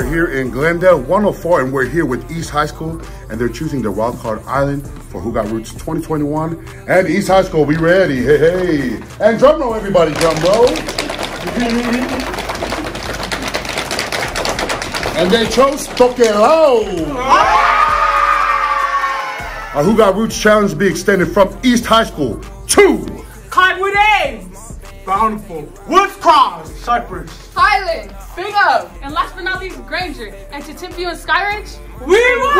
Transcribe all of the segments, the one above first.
here in Glendale 104, and we're here with East High School, and they're choosing their wildcard island for Who Got Roots 2021. And East High School, be ready, hey, hey. And drum roll, everybody, drum roll. And they chose TOKELAU. Our Who Got Roots challenge will be extended from East High School to Cottonwood Ames, Bountiful, Woods Cross, Cypress, Highland, Big Oak, and last but not least, Granger. And to Timpview and Skyridge, we want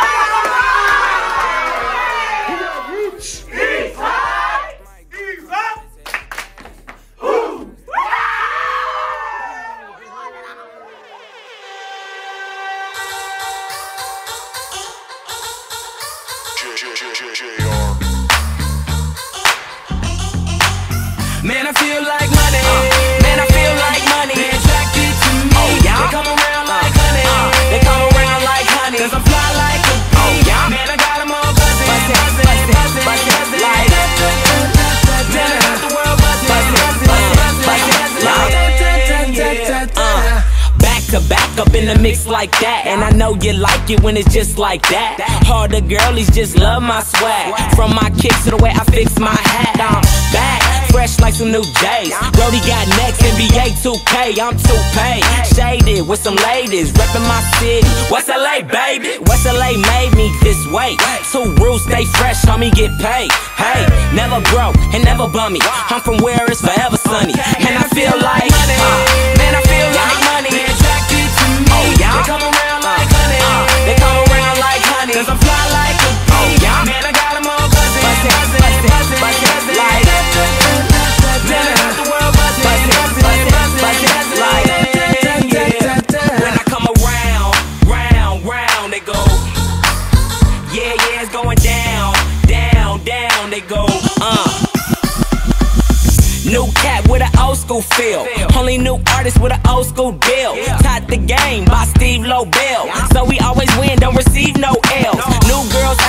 Who Got Roots. East High, East up, who? Man, I feel like money. Man, I feel like money. They attracted to me. Oh, yeah. They come around like honey. They come around like honey. Cause I fly like a bee. Oh, yeah. Man, I got them all buzzing. Buzzing. Like man, I got the world buzzing. Back to back up in the mix like that. And I know you like it when it's just like that. Harder girlies just love my swag. From my kicks to the way I fix my hat. I'm back. Fresh like some new J's. Brody got next, NBA 2K, I'm 2Pay. Shaded with some ladies, reppin' my city. West LA, baby. West LA made me this way. Two rules, stay fresh, homie, get paid. Hey, never broke and never bummy. I'm from where it's forever sunny. And I feel like money. Man, I feel like money. They attracted to me. Oh, yeah. They come around like honey. They come around like honey. Cause I fly like a bee. Oh, yeah. Man, I got them all buzzing. Like when I come around, round, they go. Yeah, it's going down, they go. New cat with an old school feel. Only new artist with an old school deal. Taught the game by Steve Lobel. So we always win, don't receive no L's. New girls